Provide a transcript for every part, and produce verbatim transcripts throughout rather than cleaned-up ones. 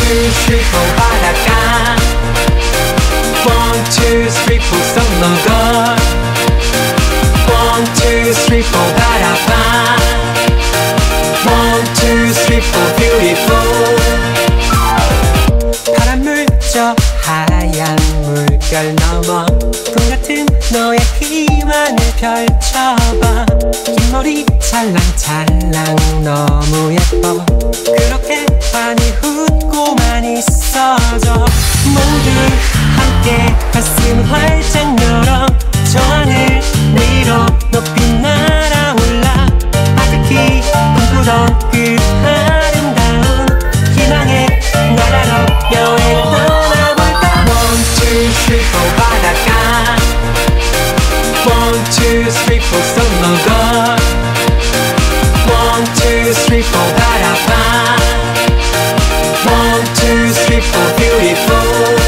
two, three, four 바닷가 one, two, three, four 썸머걸 one, two, three, four 바다봐 one, two, three, four beautiful 파란물 저 하얀 물결 넘어 꿈같은 너의 희망을 펼쳐봐 긴 머리 찰랑찰랑 너무 예뻐 그렇게 많이 웃고만 있어줘 모두 함께 가슴 활짝 열어 저 하늘 위로 높이 날아올라 아득히 꿈꾸던 그 아름다운 희망의 나라로 여행을 떠나볼까 one, two, three, four 바닷가 one, two, three, four 썸머걸 one, two, three, four 바다봐 one, two, three, four beautiful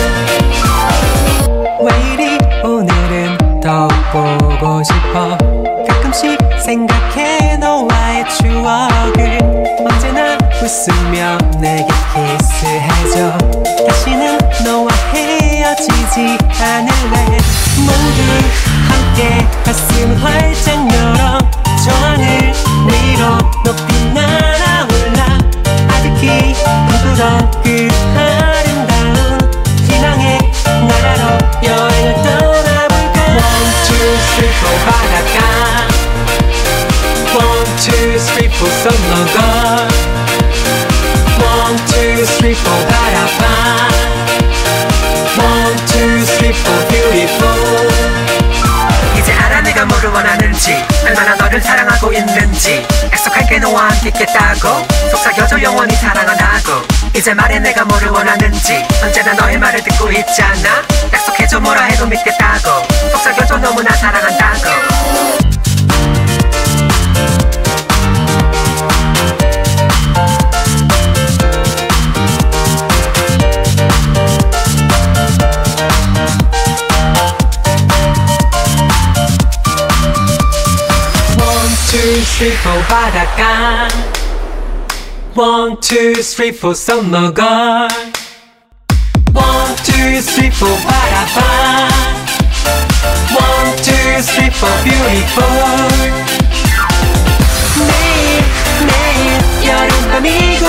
왜 이리 오늘은 더 보고 싶어 가끔씩 생각해 너와의 추억을 언제나 웃으며 내게 키스해줘 다시는 너와 헤어지지 않을래 모두 함께 가슴 활짝 열어 저 하늘 위로 높이 날아올라 아득히 꿈꾸던 그 아름다운 희망의 나라로 여행을 떠나볼까 one, two, three, four 바닷가 one, two, three, four 썸머걸 one, two, three, four 바다봐 one, two, three, four beautiful 이제 알아 내가 뭐를 원하는지 얼마나 너를 사랑하고 있는지 약속할게 너와 함께 있겠다고 속삭여줘 영원히 사랑한다고 이제 말해 내가 뭐를 원하는지 언제나 너의 말을 듣고 있잖아 약속해줘 뭐라 해도 믿겠다고 속삭여줘 너무나 사랑한다고 two, three, four 바닷가 one, two, three, four 썸머걸 one, two, three, four 바다봐 one, two, three, four beautiful 매일 매일 여름밤이